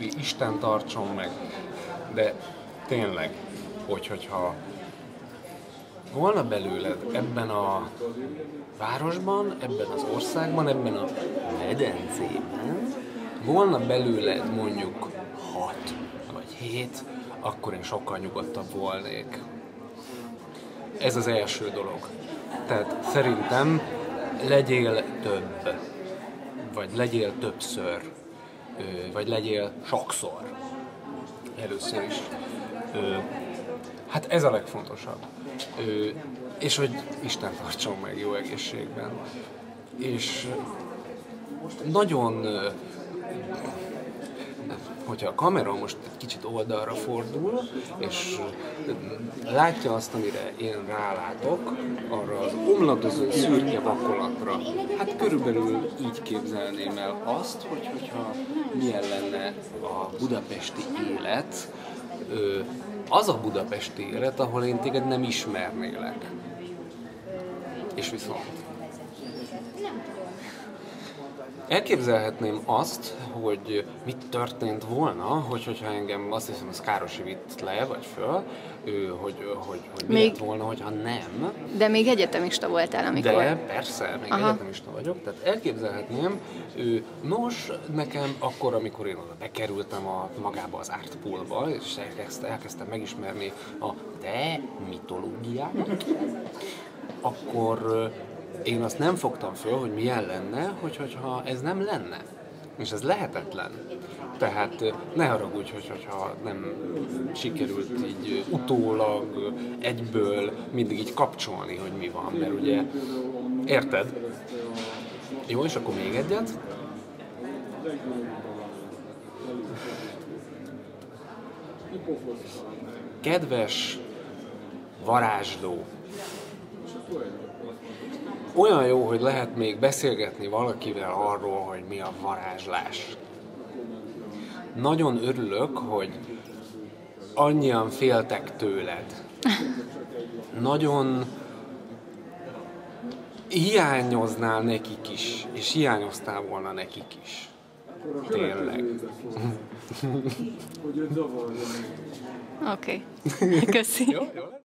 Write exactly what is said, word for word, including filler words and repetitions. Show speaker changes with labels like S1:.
S1: stb. Isten tartson meg. De tényleg, hogy, hogyha volna belőled ebben a városban, ebben az országban, ebben a medencében, volna belőled mondjuk hat vagy hét, akkor én sokkal nyugodtabb volnék. Ez az első dolog. Tehát szerintem legyél több, vagy legyél többször, vagy legyél sokszor. Először is. Hát ez a legfontosabb. És hogy Isten tartson meg jó egészségben. És nagyon, hogyha a kamera most egy kicsit oldalra fordul, és látja azt, amire én rálátok, arra az omladozó szürke vakolatra, hát körülbelül így képzelném el azt, hogy, hogyha milyen lenne a budapesti élet, az a budapesti élet, ahol én téged nem ismernélek. És viszont elképzelhetném azt, hogy mit történt volna, hogy, hogyha engem, azt hiszem, az Károsi vitt le, vagy föl, ő, hogy, hogy, hogy mi még... lett volna, hogyha nem.
S2: De még egyetemista voltál, amikor...
S1: De persze, még Aha. egyetemista vagyok, tehát elképzelhetném, ő, nos, nekem akkor, amikor én oda bekerültem a, magába az Art Poolba, és elkezdtem, elkezdtem megismerni a te mitológiámat, akkor én azt nem fogtam föl, hogy milyen lenne, hogy, hogyha ez nem lenne. És ez lehetetlen. Tehát ne haragudj, hogy, hogyha nem sikerült így utólag, egyből mindig így kapcsolni, hogy mi van. Mert ugye, érted? Jó, és akkor még egyet. Kedves varázsló, olyan jó, hogy lehet még beszélgetni valakivel arról, hogy mi a varázslás. Nagyon örülök, hogy annyian féltek tőled. Nagyon hiányoznál nekik is, és hiányoztál volna nekik is. Tényleg.
S2: Oké. Okay. Köszi.
S1: Jó, jó.